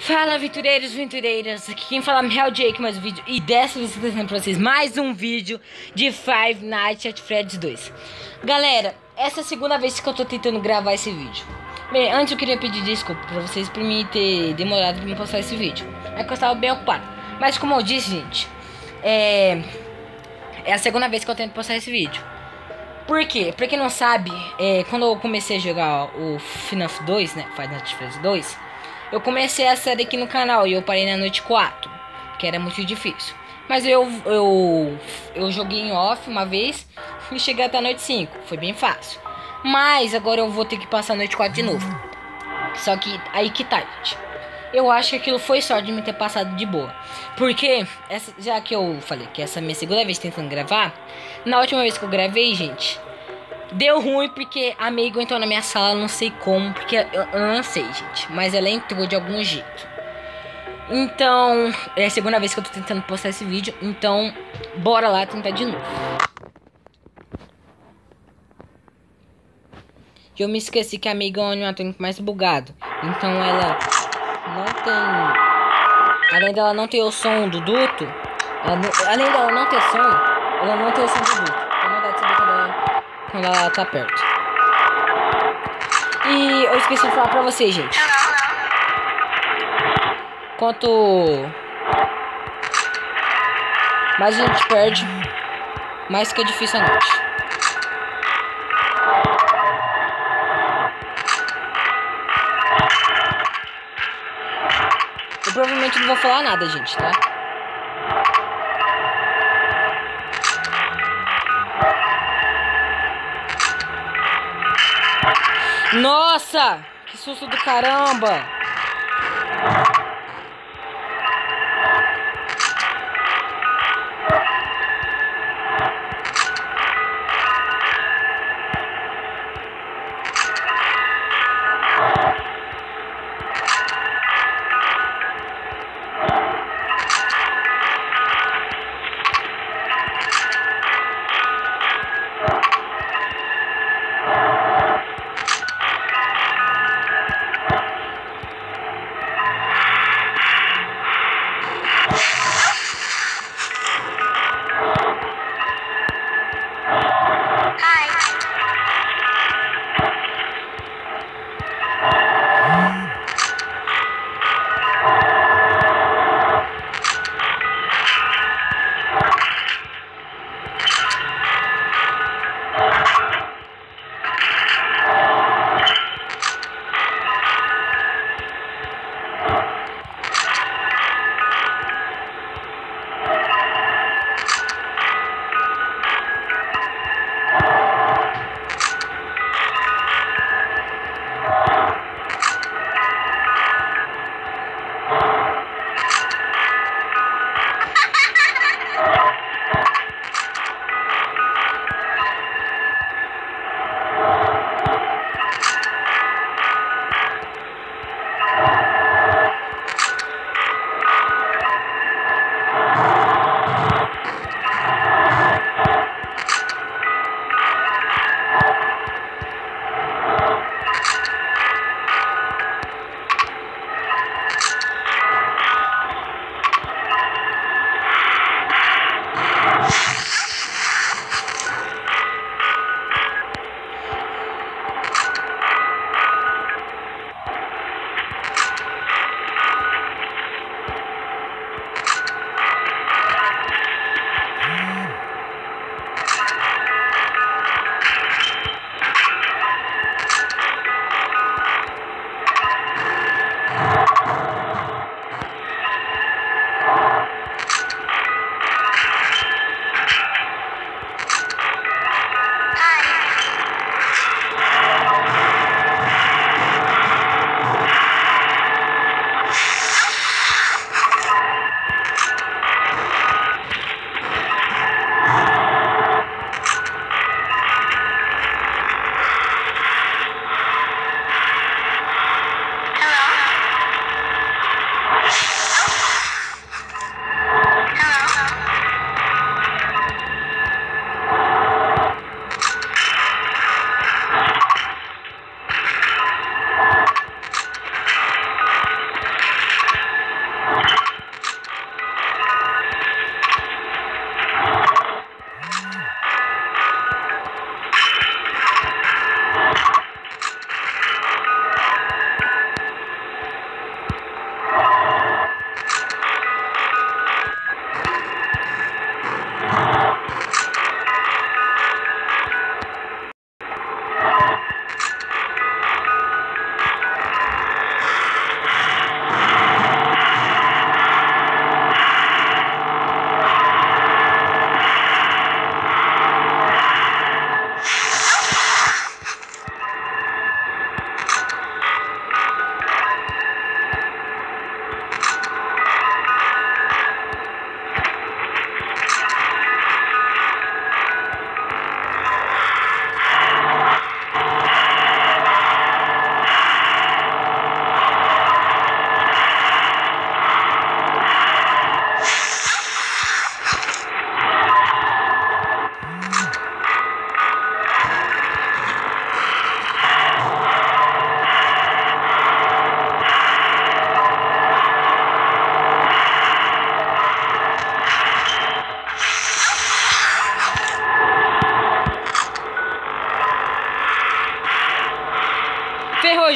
Fala, aventureiros, aventureiras, aqui quem fala é Real Jake, mais um vídeo. E dessa vez eu tô trazendo pra vocês mais um vídeo de Five Nights at Freddy's 2. Galera, essa é a segunda vez que eu tô tentando gravar esse vídeo. Bem, antes eu queria pedir desculpa pra vocês por mim ter demorado pra me postar esse vídeo. É que eu estava bem ocupado. Mas como eu disse, gente, é a segunda vez que eu tento postar esse vídeo. Por quê? Pra quem não sabe, quando eu comecei a jogar o FNAF 2, né, Five Nights at Freddy's 2, eu comecei a série aqui no canal e eu parei na noite 4, que era muito difícil. Mas eu joguei em off uma vez e cheguei até a noite 5, foi bem fácil. Mas agora eu vou ter que passar a noite 4 de novo. Só que aí que tá, gente. Eu acho que aquilo foi sorte de me ter passado de boa. Porque, já que eu falei que essa é a minha segunda vez tentando gravar, na última vez que eu gravei, gente, deu ruim porque a Amigo entrou na minha sala, não sei como, porque eu não sei, gente. Mas ela entrou de algum jeito. Então, é a segunda vez que eu tô tentando postar esse vídeo. Então, bora lá tentar de novo. Eu me esqueci que a Amiga é o animatrônico mais bugado. Então ela não tem... Além dela não ter o som do duto, além dela não ter som, ela não tem o som do duto. Então não dá de saber quando ela tá perto. E eu esqueci de falar pra vocês, gente. Quanto mais a gente perde, mais fica difícil a noite. Eu provavelmente não vou falar nada, gente, tá? Nossa! Que susto do caramba!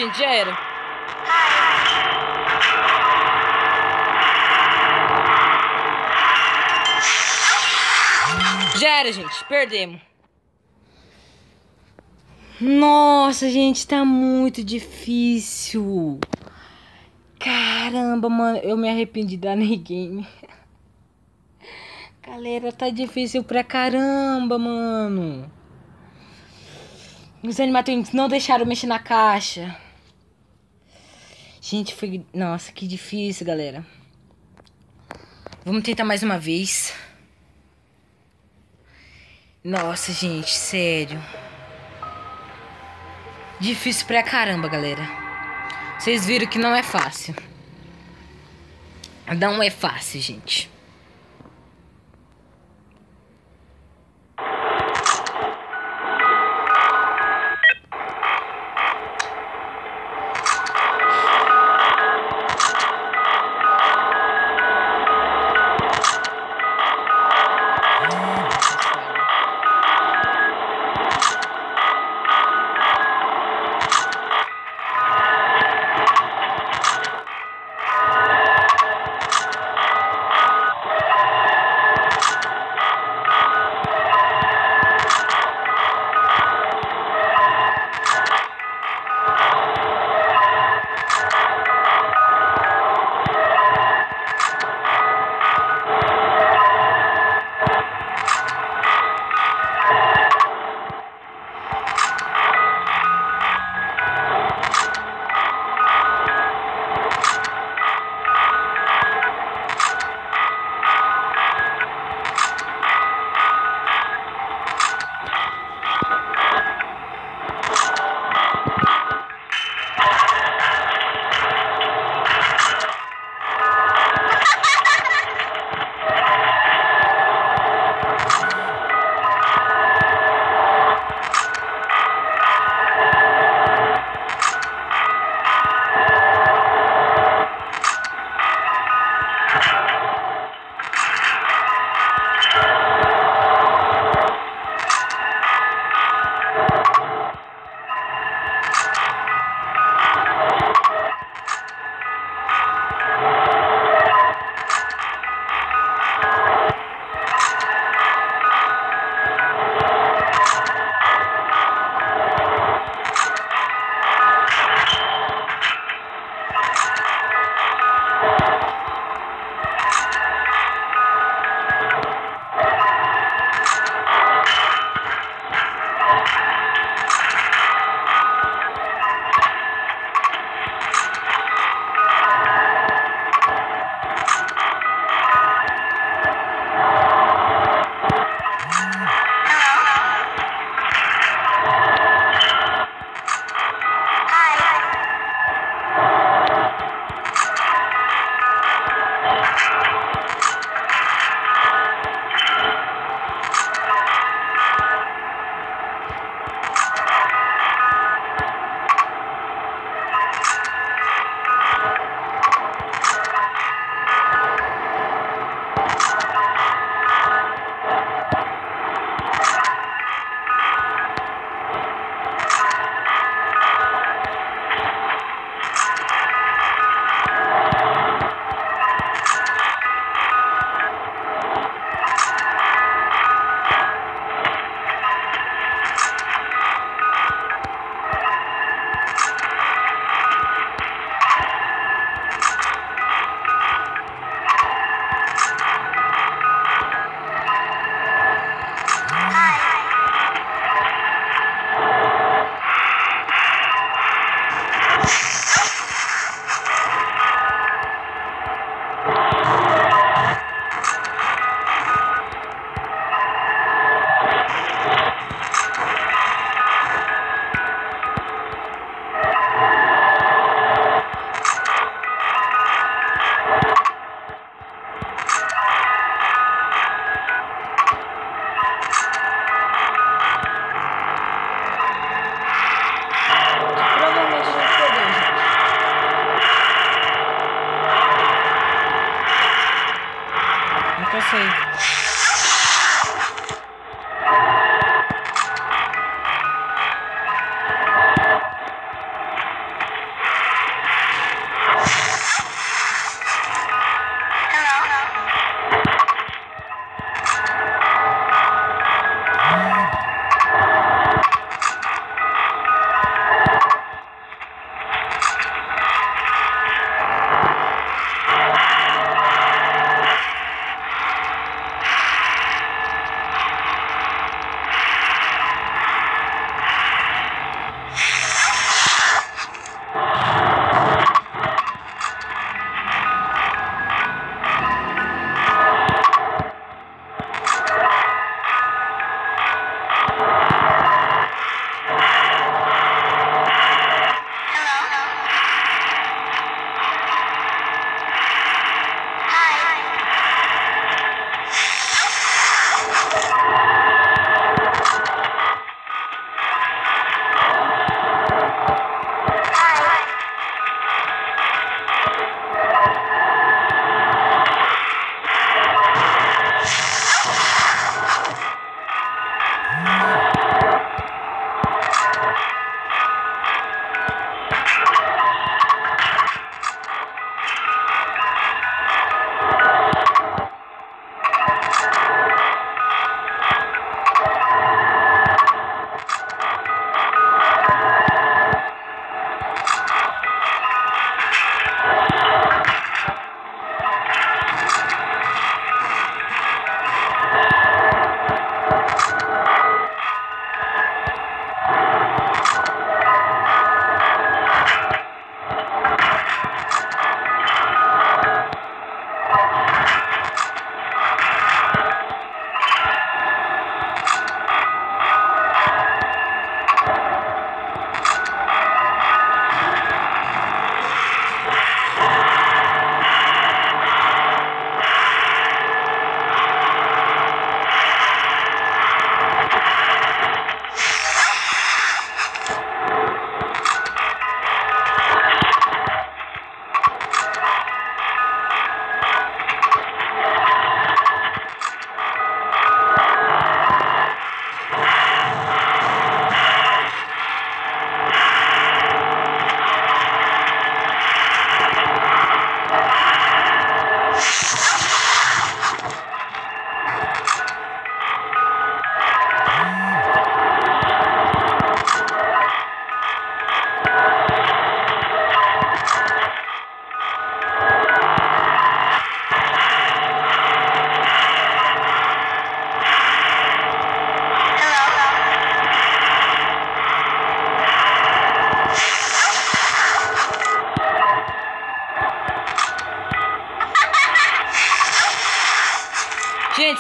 gente, já era. Já era, gente, perdemos. Nossa, gente, tá muito difícil. Caramba, mano, eu me arrependi da game. Galera, tá difícil pra caramba, mano. Os animatrônicos não deixaram mexer na caixa. Gente, foi... Nossa, que difícil, galera. Vamos tentar mais uma vez. Nossa, gente, sério. Difícil pra caramba, galera. Vocês viram que não é fácil. Não é fácil, gente.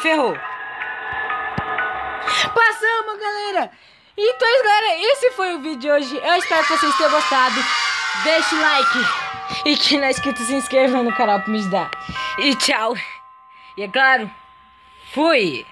ferrou. Passamos, galera. Então, galera, esse foi o vídeo de hoje. Eu espero que vocês tenham gostado. Deixe o like. E quem não é inscrito, se inscreva no canal pra me ajudar. E tchau. E é claro, fui.